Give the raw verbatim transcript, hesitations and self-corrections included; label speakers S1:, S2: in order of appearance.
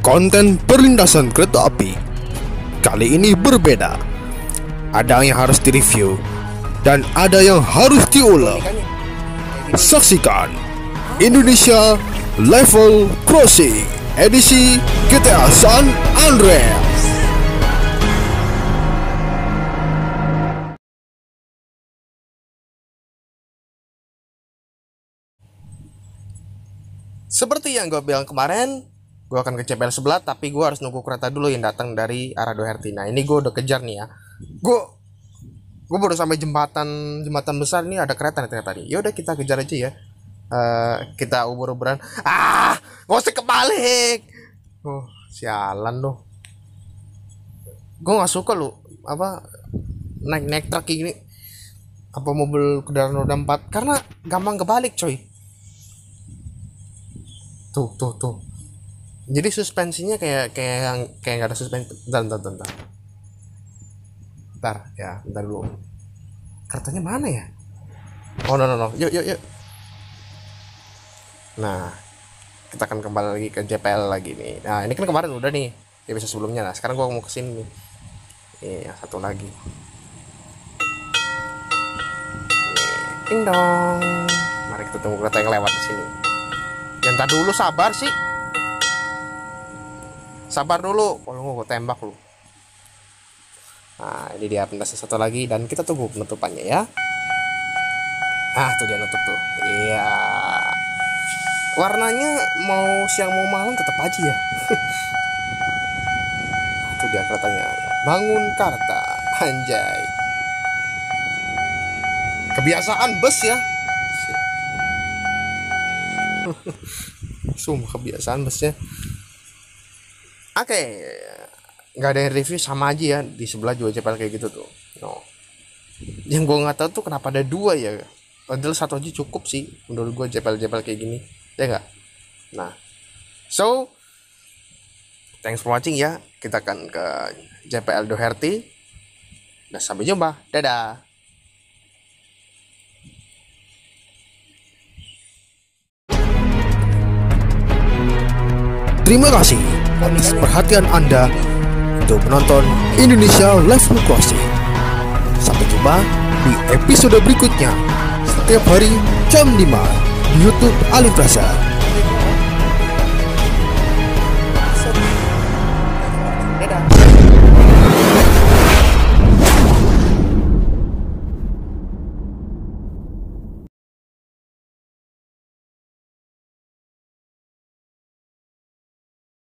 S1: konten perlintasan kereta api kali ini berbeda. Ada yang harus direview dan ada yang harus diulang. Saksikan Indonesia Level Crossing edisi G T A San Andreas. Seperti yang gue bilang kemarin, gue akan ke C P L sebelah, tapi gue harus nunggu kereta dulu yang datang dari arah Doherty. Nah, ini gue udah kejar nih ya. Gue gue baru sampai jembatan jembatan besar ini, ada kereta nih ternyata nih. Yaudah kita kejar aja ya. Uh, kita ubur-uburan. Ah, gak usah kebalik. Oh, sialan loh. Gue nggak suka lo apa naik naik truk ini, apa mobil kendaraan roda empat, karena gampang kebalik coy. Tuh tuh tuh. Jadi suspensinya kayak kayak yang kayak nggak ada suspensi. Bentar, bentar, bentar. Bentar ya, bentar dulu. Keretanya mana ya? Oh no no no. Yuk yuk yuk. Nah, kita akan kembali lagi ke J P L lagi nih. Nah, ini kan kemarin udah nih di episode sebelumnya. Nah, sekarang gua mau kesini nih. Nih, yang satu lagi. Nih, ding dong. Mari kita tunggu kereta yang lewat di sini. Yang tadi dulu sabar sih. Sabar dulu, kalau gue tembak lu. Nah, ini dia pentas satu lagi dan kita tunggu penutupannya ya. Ah, tuh dia nutup tuh. Iya. Warnanya mau siang mau malam tetap aja ya. Tuh dia keretanya. Bangun Karta, anjay. Kebiasaan bus ya. Sumpah kebiasaan busnya. Oke, okay. Nggak ada yang review, sama aja ya. Di sebelah juga J P L kayak gitu tuh. No. Yang gue nggak tahu tuh kenapa ada dua ya. Padahal satu aja cukup sih menurut gue J P L J P L kayak gini. Ya nggak? Nah, so thanks for watching ya. Kita akan ke J P L Doherty. Dan sampai jumpa. Dadah. Terima kasih atas perhatian Anda untuk menonton Indonesia Level Crossing. Sampai jumpa di episode berikutnya setiap hari jam lima di YouTube Alif Rasa.